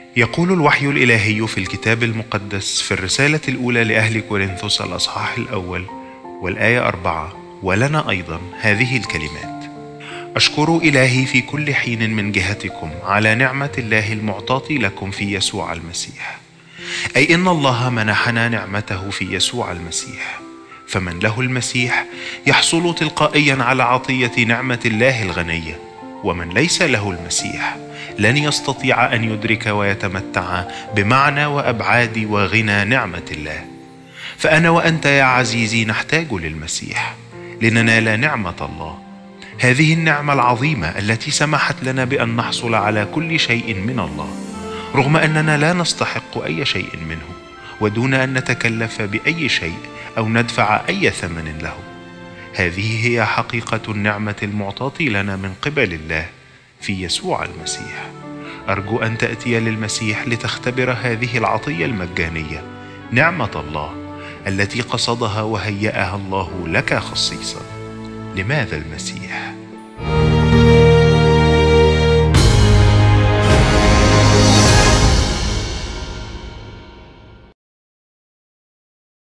يقول الوحي الإلهي في الكتاب المقدس في الرسالة الأولى لأهل كورنثوس الأصحاح الأول والآية 4: ولنا أيضا هذه الكلمات: أشكر إلهي في كل حين من جهتكم على نعمة الله المعطاة لكم في يسوع المسيح. أي إن الله منحنا نعمته في يسوع المسيح، فمن له المسيح يحصل تلقائيا على عطية نعمة الله الغنية، ومن ليس له المسيح لن يستطيع أن يدرك ويتمتع بمعنى وأبعاد وغنى نعمة الله. فأنا وأنت يا عزيزي نحتاج للمسيح لننال نعمة الله، هذه النعمة العظيمة التي سمحت لنا بأن نحصل على كل شيء من الله، رغم أننا لا نستحق أي شيء منه، ودون أن نتكلف بأي شيء أو ندفع أي ثمن له. هذه هي حقيقة النعمة المعطاة لنا من قبل الله في يسوع المسيح. أرجو أن تأتي للمسيح لتختبر هذه العطية المجانية، نعمة الله التي قصدها وهيأها الله لك خصيصا. لماذا المسيح؟